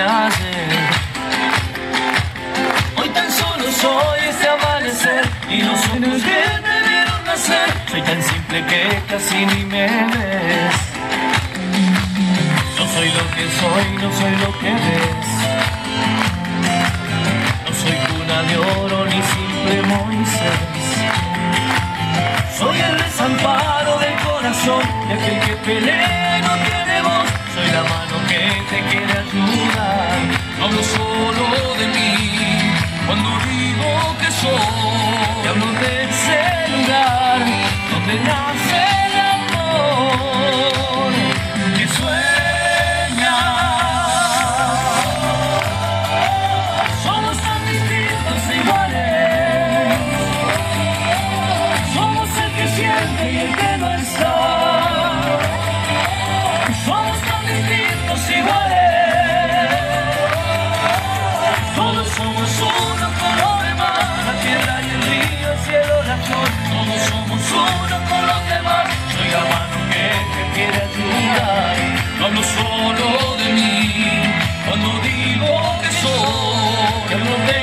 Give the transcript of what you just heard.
ayer. Hoy tan solo soy ese amanecer y los ojos que me vieron nacer. Soy tan simple que casi ni me ves. No soy lo que soy, no soy lo que ves. No soy cuna de oro ni simple Moisés. Soy el desamparo del corazón de aquel que pelea y no tiene voz. Soy la mano que te quiere ayudar. No hablo solo de mí cuando digo que soy. Te hablo de ese lugar donde nace el amor que sueña. Somos tan distintos e iguales. Somos el que siente y el que no está. Somos tan distintos e iguales. Todos somos uno con los demás. La tierra y el río, el cielo, la flor. Todos somos uno con los demás. Soy la mano que te quiere ayudar. No hablo solo de mí cuando digo que soy. Hablo de